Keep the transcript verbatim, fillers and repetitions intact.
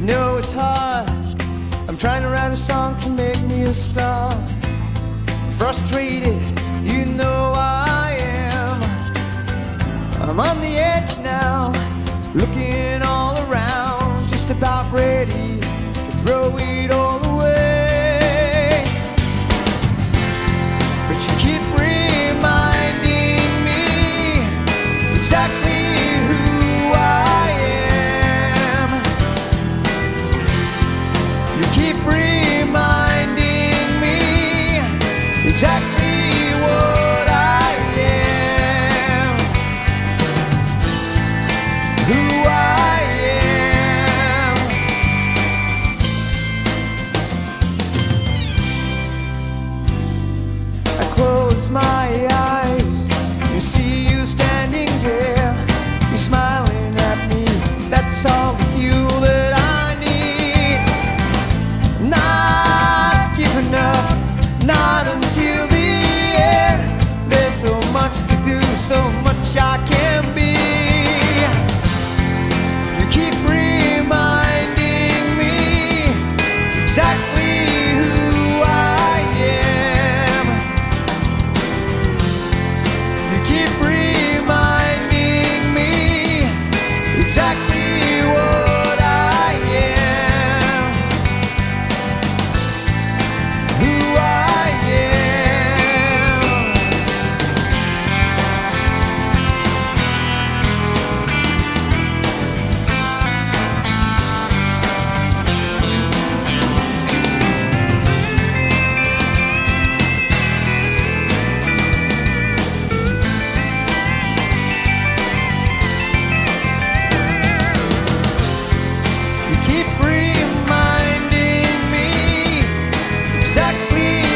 know it's hard. I'm trying to write a song to make me a star. Frustrated, you know I am. I'm on the edge now, looking all around, just about ready to throw it all away. But you keep reminding me exactly who I am. You keep reminding me exactly what I am, who I am. I close my eyes and see you standing there. You're smiling at me, that's all the fuel that I need. Not giving up, not until the end. There's so much to do, so much I can be. You keep reminding me exactly who I am. You keep reminding me exactly what I am, who I am. You keep reminding me exactly